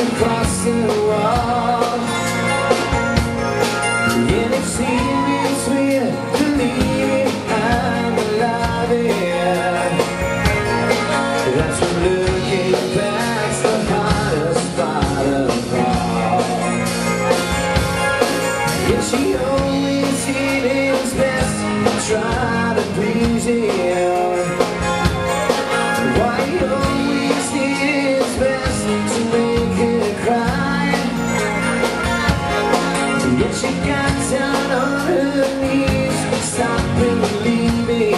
across the wall. And it seems sweet to me, I'm alive, yeah. That's when looking back's the hardest part of all. Yeah, she always did his best to try to please him. Why he always did his best to make her cry. Yet she got down on her knees, stopped believing.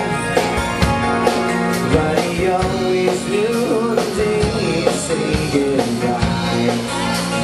But he always knew the day he'd say goodbye.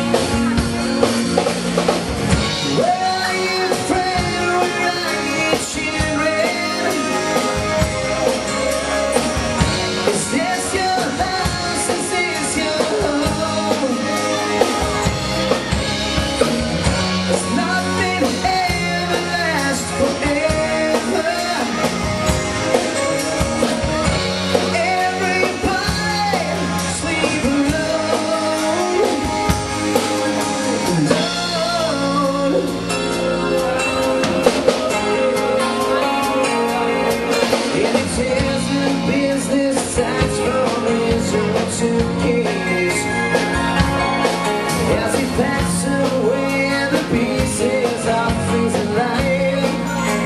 As he packs away the pieces of freezing life,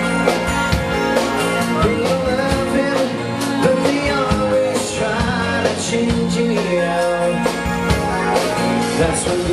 they love him, but they always try to change him. That's when